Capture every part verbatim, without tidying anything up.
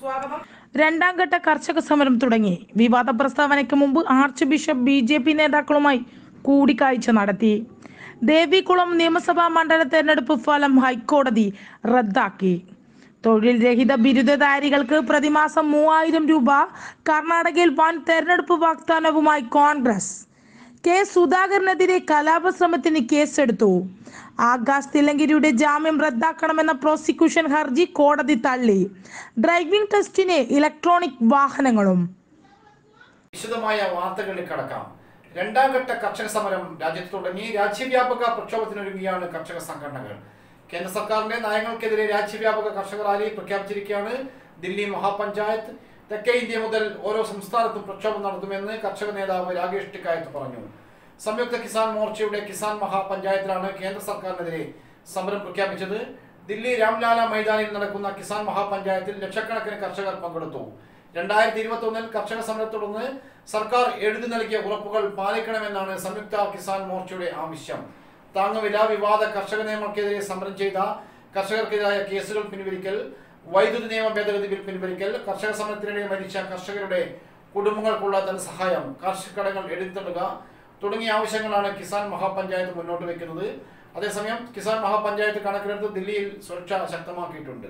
സ്വാഗതം. രണ്ടാം ഘട്ട കർഷക സമരം തുടങ്ങി. വിവാദ പ്രസ്താവനയ്ക്ക് മുമ്പ് archbishop B J P നേതാക്കളുമായി കൂടിക്കാഴ്ച നടത്തി. ദേവികുളം നിയമസഭാ മണ്ഡല തെരഞ്ഞെടുപ്പ് ഫലം ഹൈക്കോടതി റദ്ദാക്കി. തൊഴിൽ രഹിത ബിരുദധാരികൾക്ക് പ്രതിമാസം മൂവായിരം രൂപ. കർണാടകയിൽ വൻ തെരഞ്ഞെടുപ്പ് വാഗ്ദാനവുമായി കോൺഗ്രസ്. കെ സുധാകരനെതിരെ കലാപശ്രമത്തിന് കേസെടുത്തു. ആകാശ് തില്ലങ്കരിയുടെ ജാമ്യം റദ്ദാക്കണമെന്ന പ്രോസിക്യൂഷൻ ഹർജി കോടതി തള്ളി. ഡ്രൈവിംഗ് ടെസ്റ്റിന് ഇലക്ട്രോണിക് വാഹനങ്ങളും. വിശദമായ വാർത്തകളിൽ കടക്കാം. രണ്ടാം ഘട്ട കർഷക സമരം രാജ്യത്ത് തുടങ്ങി. രാജ്യവ്യാപക പ്രക്ഷോഭത്തിനൊരുങ്ങിയാണ് കർഷക സംഘടനകൾ. കേന്ദ്ര സർക്കാരിന്റെ നയങ്ങൾക്കെതിരെ രാജ്യവ്യാപക കർഷക റാലി പ്രഖ്യാപിച്ചിരിക്കുകയാണ്. ദില്ലി മഹാപഞ്ചായത്ത് തെക്കേ ഇന്ത്യ മുതൽ ഓരോ സംസ്ഥാനത്തും പ്രക്ഷോഭം നടത്തുമെന്ന് കർഷക നേതാവ് രാകേഷ് ടിക്കായത്ത് പറഞ്ഞു. സംയുക്ത കിസാൻ മോർച്ചയുടെ കിസാൻ മഹാപഞ്ചായത്തിലാണ് കേന്ദ്ര സർക്കാരിനെതിരെ സമരം പ്രഖ്യാപിച്ചത്. ദില്ലി രാംലാല മൈതാനിൽ നടക്കുന്ന കിസാൻ മഹാപഞ്ചായത്തിൽ ലക്ഷക്കണക്കിന് കർഷകർ പങ്കെടുത്തു. രണ്ടായിരത്തി ഇരുപത്തി ഒന്നിൽ കർഷക സമരത്തെ തുടർന്ന് സർക്കാർ എഴുതി നൽകിയ ഉറപ്പുകൾ പാലിക്കണമെന്നാണ് സംയുക്ത കിസാൻ മോർച്ചയുടെ ആവശ്യം. താങ്ങുവില വിവാദ കർഷക നിയമങ്ങൾക്കെതിരെ സമരം ചെയ്ത കർഷകർക്കെതിരായ കേസുകൾ പിൻവലിക്കൽ, വൈദ്യുതി നിയമ ഭേദഗതി ബിൽ പിൻവലിക്കൽ, കർഷക സമരത്തിനിടെ മരിച്ച കർഷകരുടെ കുടുംബങ്ങൾക്കുള്ള ധനസഹായം, കാർഷിക കടങ്ങൾ എഴുതിത്തള്ളുക തുടങ്ങിയ ആവശ്യങ്ങളാണ് കിസാൻ മഹാപഞ്ചായത്ത് മുന്നോട്ട് വെക്കുന്നത്. അതേസമയം കിസാൻ മഹാപഞ്ചായത്ത് കണക്കിലെടുത്ത് ദില്ലിയിൽ സുരക്ഷ ശക്തമാക്കിയിട്ടുണ്ട്.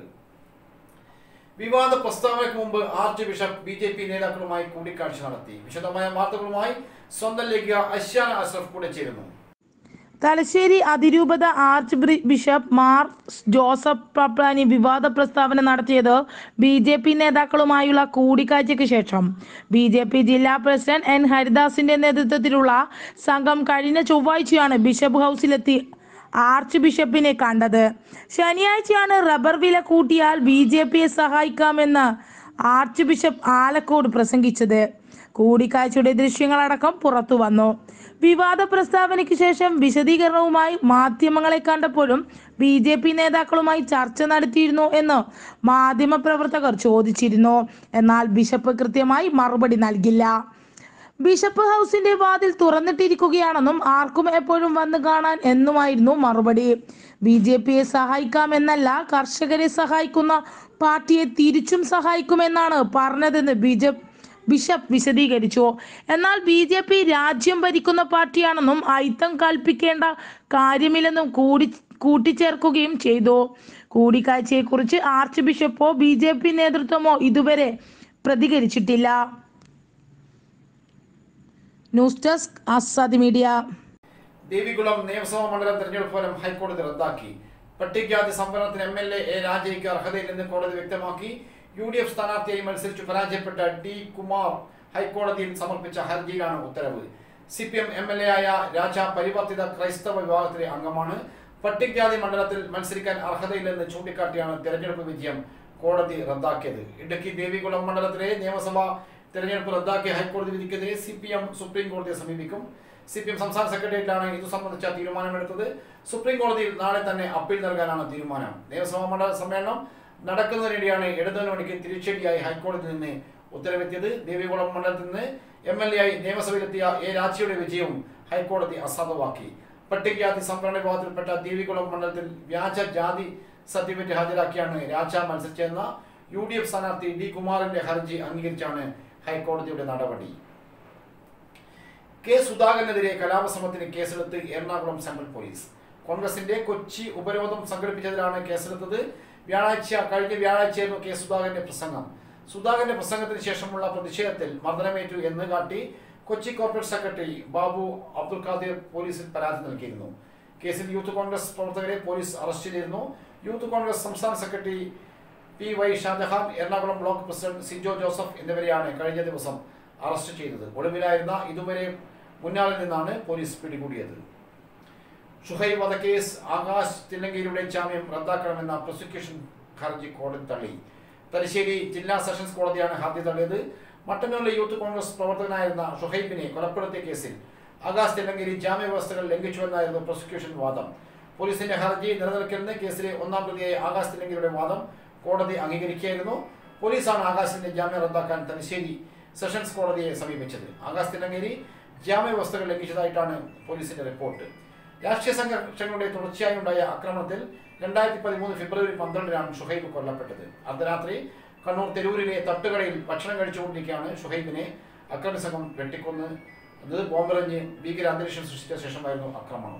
വിവാദ പ്രസ്താവനയ്ക്ക് മുമ്പ് archbishop B J P നേതാക്കളുമായി കൂടിക്കാഴ്ച നടത്തി. വിശദമായ വാർത്തകളുമായി സ്വന്തം ലേഖിക അശ്യാന അഷ്റഫ് കൂടെ ചേരുന്നു. തലശ്ശേരി അതിരൂപത ആർച്ച് ബിഷപ്പ് മാർ ജോസഫ് പപ്ലാനി വിവാദ പ്രസ്താവന നടത്തിയത് ബി ജെ പി നേതാക്കളുമായുള്ള കൂടിക്കാഴ്ചയ്ക്ക് ശേഷം. ബി ജെ പി ജില്ലാ പ്രസിഡന്റ് എൻ ഹരിദാസിന്റെ നേതൃത്വത്തിലുള്ള സംഘം കഴിഞ്ഞ ചൊവ്വാഴ്ചയാണ് ബിഷപ്പ് ഹൗസിലെത്തി ആർച്ച് ബിഷപ്പിനെ കണ്ടത്. ശനിയാഴ്ചയാണ് റബ്ബർ വില കൂട്ടിയാൽ ബി ജെ പിയെ സഹായിക്കാമെന്ന് ആർച്ച് ബിഷപ്പ് ആലക്കോട് പ്രസംഗിച്ചത്. കൂടിക്കാഴ്ചയുടെ ദൃശ്യങ്ങളടക്കം പുറത്തു വന്നു. വിവാദ പ്രസ്താവനയ്ക്ക് ശേഷം വിശദീകരണവുമായി മാധ്യമങ്ങളെ കണ്ടപ്പോഴും ബി ജെ പി നേതാക്കളുമായി ചർച്ച നടത്തിയിരുന്നു എന്ന് മാധ്യമപ്രവർത്തകർ ചോദിച്ചിരുന്നു. എന്നാൽ ബിഷപ്പ് കൃത്യമായി മറുപടി നൽകില്ല. ബിഷപ്പ് ഹൗസിന്റെ വാതിൽ തുറന്നിട്ടിരിക്കുകയാണെന്നും ആർക്കും എപ്പോഴും വന്നു കാണാൻ എന്നുമായിരുന്നു മറുപടി. ബി ജെ പിയെ സഹായിക്കാമെന്നല്ല, കർഷകരെ സഹായിക്കുന്ന പാർട്ടിയെ തിരിച്ചും സഹായിക്കുമെന്നാണ് പറഞ്ഞതെന്ന് ബിജെപി ബിഷപ്പ് വിശദീകരിച്ചു. എന്നാൽ ബി ജെ പി രാജ്യം ഭരിക്കുന്ന പാർട്ടിയാണെന്നും അയിത്തം കൽപ്പിക്കേണ്ട കാര്യമില്ലെന്നും കൂടി കൂട്ടിച്ചേർക്കുകയും ചെയ്തു. കൂടിക്കാഴ്ചയെക്കുറിച്ച് ആർച്ച് ബിഷപ്പോ ബി ജെ പി നേതൃത്വമോ ഇതുവരെ പ്രതികരിച്ചിട്ടില്ല. News desk Azadi media. Devikulam നിയമസഭാ മണ്ഡലം തെരഞ്ഞെടുപ്പ് ഫലം ഹൈക്കോടതി റദ്ദാക്കി. പട്ടികജാതി സംവരണത്തിന് എം എൽ എ രാജയ്ക്ക് അർഹതയില്ലെന്ന് കോടതി വ്യക്തമാക്കി. യു ഡി എഫ് സ്ഥാനാർത്ഥിയായി മത്സരിച്ചു പരാജയപ്പെട്ട ഡി കുമാർ ഹൈക്കോടതിയിൽ സമർപ്പിച്ച ഹർജിയിലാണ് ഉത്തരവ്. C P M M L A ആയ രാജ പരിവർത്തിത ക്രൈസ്തവ വിഭാഗത്തിലെ അംഗമാണ്. പട്ടികജാതി മണ്ഡലത്തിൽ മത്സരിക്കാൻ അർഹതയില്ലെന്ന് ചൂണ്ടിക്കാട്ടിയാണ് തെരഞ്ഞെടുപ്പ് വിജയം കോടതി റദ്ദാക്കിയത്. ഇടുക്കി ദേവികുളം മണ്ഡലത്തിലെ നിയമസഭാ തെരഞ്ഞെടുപ്പ് റദ്ദാക്കിയ ഹൈക്കോടതി വിധിക്കെതിരെ സി പി എം സുപ്രീം കോടതിയെ സമീപിക്കും. സി പി എം സംസ്ഥാന സെക്രട്ടേറിയറ്റാണ് ഇതു സംബന്ധിച്ച തീരുമാനമെടുത്തത്. സുപ്രീം കോടതിയിൽ നാളെ തന്നെ അപ്പീൽ നൽകാനാണ് തീരുമാനം. നിയമസഭാ മണ്ഡല സമ്മേളനം നടക്കുന്നതിനിടെയാണ് ഇടതുമുന്നണിക്ക് തിരിച്ചടിയായി ഹൈക്കോടതിയിൽ നിന്ന് ഉത്തരവെത്തിയത്. ദേവികുളം മണ്ഡലത്തിൽ നിന്ന് എം എൽ എ ആയി നിയമസഭയിലെത്തിയ എ രാജയുടെ വിജയവും ഹൈക്കോടതി അസാധുവാക്കി. പട്ടികജാതി സംവരണ വിഭാഗത്തിൽപ്പെട്ട ദേവികുളം മണ്ഡലത്തിൽ വ്യാജ ജാതി സർട്ടിഫിക്കറ്റ് ഹാജരാക്കിയാണ് രാജ മത്സരിച്ചതെന്ന യു ഡി എഫ് സ്ഥാനാർത്ഥി ഡി കുമാറിന്റെ ഹർജി അംഗീകരിച്ചാണ് ഹൈക്കോടതിയുടെ നടപടി. കെ സുധാകരനെതിരെ കലാപശ്രമത്തിന് കേസെടുത്ത് എറണാകുളം സെൻട്രൽ പോലീസ്. കോൺഗ്രസിന്റെ കൊച്ചി ഉപരോധം സംഘടിപ്പിച്ചതിലാണ് കേസെടുത്തത്. വ്യാഴാഴ്ച കഴിഞ്ഞ വ്യാഴാഴ്ചയായിരുന്നു കെ സുധാകരന്റെ പ്രസംഗം. സുധാകരന്റെ പ്രസംഗത്തിന് ശേഷമുള്ള പ്രതിഷേധത്തിൽ മർദ്ദനമേറ്റു എന്ന് കാട്ടി കൊച്ചി കോർപ്പറേറ്റ് സെക്രട്ടറി ബാബു അബ്ദുൽ ഖാദിർ പോലീസിൽ പരാതി നൽകിയിരുന്നു. കേസിൽ യൂത്ത് കോൺഗ്രസ് പ്രവർത്തകരെ പോലീസ് അറസ്റ്റ് ചെയ്തിരുന്നു. യൂത്ത് കോൺഗ്രസ് സംസ്ഥാന secretary P Y Shajahan, Ernakulam block president Sijo Joseph എന്നിവരെയാണ് കഴിഞ്ഞ ദിവസം അറസ്റ്റ് ചെയ്തത്. ഒളിവിലായിരുന്ന ഇതുവരെ മുന്നാളിൽ നിന്നാണ് പോലീസ് പിടികൂടിയത്. ഷുഹൈബ് വധക്കേസ് ആകാശ് തില്ലങ്കരിയുടെ ജാമ്യം റദ്ദാക്കണമെന്ന പ്രോസിക്യൂഷൻ ഹർജി കോടതി തള്ളി. തലശ്ശേരി ജില്ലാ സെഷൻസ് കോടതിയാണ് ഹർജി തള്ളിയത്. മട്ടന്നൂരിലെ യൂത്ത് കോൺഗ്രസ് പ്രവർത്തകനായിരുന്ന ഷുഹൈബിനെ കൊലപ്പെടുത്തിയ കേസിൽ ആകാശ് തില്ലങ്കരി ജാമ്യ വ്യവസ്ഥകൾ ലംഘിച്ചുവെന്നായിരുന്നു പ്രോസിക്യൂഷൻ വാദം. പോലീസിന്റെ ഹർജി നിലനിൽക്കലിന് കേസിലെ ഒന്നാം പ്രതിയായ ആകാശ് തില്ലങ്കരിയുടെ വാദം കോടതി അംഗീകരിക്കുകയായിരുന്നു. പോലീസാണ് ആകാശിന്റെ ജാമ്യം റദ്ദാക്കാൻ തലശ്ശേരി സെഷൻസ് കോടതിയെ സമീപിച്ചത്. ആകാശ് തില്ലങ്കരി ജാമ്യ വ്യവസ്ഥകൾ ലംഘിച്ചതായിട്ടാണ് പോലീസിന്റെ റിപ്പോർട്ട്. രാഷ്ട്രീയ സംഘർഷങ്ങളുടെ തുടർച്ചയായി ഉണ്ടായ ആക്രമണത്തിൽ രണ്ടായിരത്തി പതിമൂന്ന് ഫെബ്രുവരി പന്ത്രണ്ടിനാണ് ഷുഹൈബ് കൊല്ലപ്പെട്ടത്. അർദ്ധരാത്രി കണ്ണൂർ തെരൂരിലെ തട്ടുകടയിൽ ഭക്ഷണം കഴിച്ചുകൊണ്ടിരിക്കുകയാണ് ഷുഹൈബിനെ അക്രമി സംഘം വെട്ടിക്കൊന്ന് അത് ബോംബെറിഞ്ഞ് ഭീകര അന്തരീക്ഷം സൃഷ്ടിച്ച ശേഷമായിരുന്നു ആക്രമണം.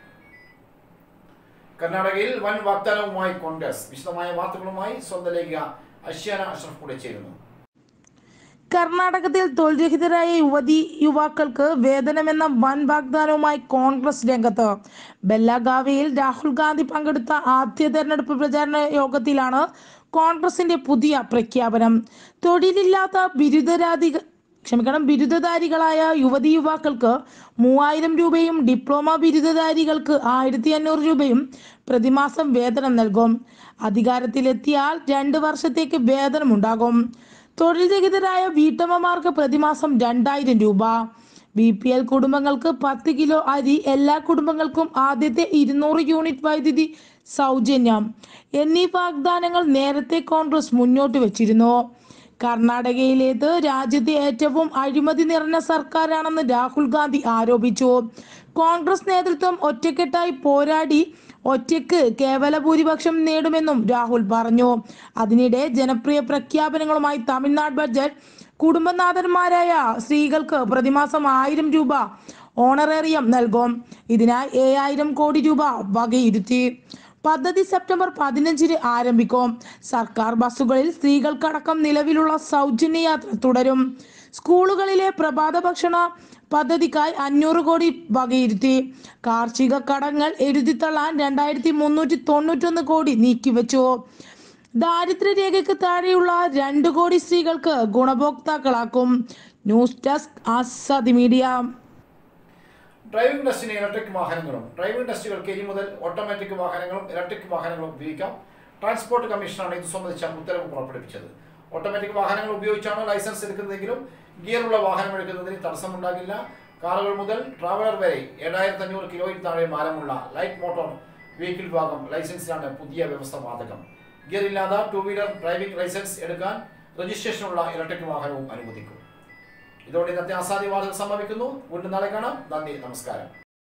കർണാടകയിൽ വൻ വാഗ്ദാനവുമായി കോൺഗ്രസ്. വിശദമായ വാർത്തകളുമായി സ്വന്തം ലേഖിക അഷ്യാന അഷ്റഫ് കൂടെ ചേരുന്നു. കർണാടകത്തിൽ തൊഴിൽരഹിതരായ യുവതി യുവാക്കൾക്ക് വേതനമെന്ന വൻ വാഗ്ദാനവുമായി കോൺഗ്രസ് രംഗത്ത്. ബെല്ലഗാവിയിൽ രാഹുൽ ഗാന്ധി പങ്കെടുത്ത ആദ്യ തെരഞ്ഞെടുപ്പ് പ്രചാരണ യോഗത്തിലാണ് കോൺഗ്രസിന്റെ പുതിയ പ്രഖ്യാപനം. തൊഴിലില്ലാത്ത ബിരുദരാധി ക്ഷമിക്കണം ബിരുദധാരികളായ യുവതി യുവാക്കൾക്ക് മൂവായിരം രൂപയും ഡിപ്ലോമ ബിരുദധാരികൾക്ക് ആയിരത്തി അഞ്ഞൂറ് രൂപയും പ്രതിമാസം വേതനം നൽകും. അധികാരത്തിലെത്തിയാൽ രണ്ട് വർഷത്തേക്ക് വേതനമുണ്ടാകും. തൊഴിൽ രഹിതരായ വീട്ടമ്മമാർക്ക് പ്രതിമാസം രണ്ടായിരം രൂപ, ബി പി എൽ കുടുംബങ്ങൾക്ക് പത്ത് കിലോ അരി, എല്ലാ കുടുംബങ്ങൾക്കും ആദ്യത്തെ ഇരുന്നൂറ് യൂണിറ്റ് വൈദ്യുതി സൗജന്യം എന്നീ വാഗ്ദാനങ്ങൾ നേരത്തെ കോൺഗ്രസ് മുന്നോട്ട് വെച്ചിരുന്നു. കർണാടകയിലേത് രാജ്യത്തെ ഏറ്റവും അഴിമതി നിറഞ്ഞ സർക്കാരാണെന്ന് രാഹുൽ ഗാന്ധി ആരോപിച്ചു. കോൺഗ്രസ് നേതൃത്വം ഒറ്റക്കെട്ടായി പോരാടി ഒറ്റയ്ക്ക് കേവല ഭൂരിപക്ഷം നേടുമെന്നും രാഹുൽ പറഞ്ഞു. അതിനിടെ ജനപ്രിയ പ്രഖ്യാപനങ്ങളുമായി തമിഴ്നാട് ബഡ്ജറ്റ് കുടുംബനാഥന്മാരായ സ്ത്രീകൾക്ക് പ്രതിമാസം ആയിരം രൂപ ഓണറേറിയം നൽകും. ഇതിനായി ഏഴായിരം കോടി രൂപ വകയിരുത്തി. പദ്ധതി സെപ്റ്റംബർ പതിനഞ്ചിന് ആരംഭിക്കും. സർക്കാർ ബസ്സുകളിൽ സ്ത്രീകൾക്കടക്കം നിലവിലുള്ള സൗജന്യ യാത്ര തുടരും. സ്കൂളുകളിലെ പ്രഭാത ഭക്ഷണ പദ്ധതിക്കായി അഞ്ഞൂറ് കോടി വകയിരുത്തി. കാർഷിക കടങ്ങൾ എഴുതിത്തള്ളാൻ രണ്ടായിരത്തി മുന്നൂറ്റി തൊണ്ണൂറ്റൊന്ന് കോടി നീക്കിവെച്ചു. ദാരിദ്ര്യരേഖയ്ക്ക് താഴെയുള്ള രണ്ട് കോടി സ്ത്രീകൾക്ക് ഗുണഭോക്താക്കളാക്കും. News desk Azadi Media. Driving ടെസ്റ്റിന് ഇലക്ട്രിക് വാഹനങ്ങളും. ഡ്രൈവിംഗ് ടെസ്റ്റുകൾക്ക് ഇനി മുതൽ ഓട്ടോമാറ്റിക് വാഹനങ്ങളും ഇലക്ട്രിക് വാഹനങ്ങളും ഉപയോഗിക്കാം. ട്രാൻസ്പോർട്ട് കമ്മീഷനാണ് ഇത് സംബന്ധിച്ച ഉത്തരവ് പുറപ്പെടുവിച്ചത്. ഓട്ടോമാറ്റിക് വാഹനങ്ങൾ ഉപയോഗിച്ചാണ് ലൈസൻസ് എടുക്കുന്നതെങ്കിലും ഗിയറുള്ള വാഹനം എടുക്കുന്നതിന് തടസ്സമുണ്ടാകില്ല. കാറുകൾ മുതൽ ട്രാവലർ വരെ ഏഴായിരത്തി അഞ്ഞൂറ് കിലോയിൽ താഴെ ഭാരമുള്ള ലൈറ്റ് മോട്ടോർ വെഹിക്കിൾ ഭാഗം ലൈസൻസിലാണ് പുതിയ വ്യവസ്ഥ ബാധകം. ഗിയർ ഇല്ലാതെ ടൂ വീലർ ഡ്രൈവിംഗ് ലൈസൻസ് എടുക്കാൻ രജിസ്ട്രേഷനുള്ള ഇലക്ട്രിക് വാഹനവും അനുവദിക്കും. ഇതോടെ ഇന്നത്തെ ആസാദി വാർത്തകൾ സമാപിക്കുന്നു. വീണ്ടും നാളെ കാണാം. നന്ദി, നമസ്കാരം.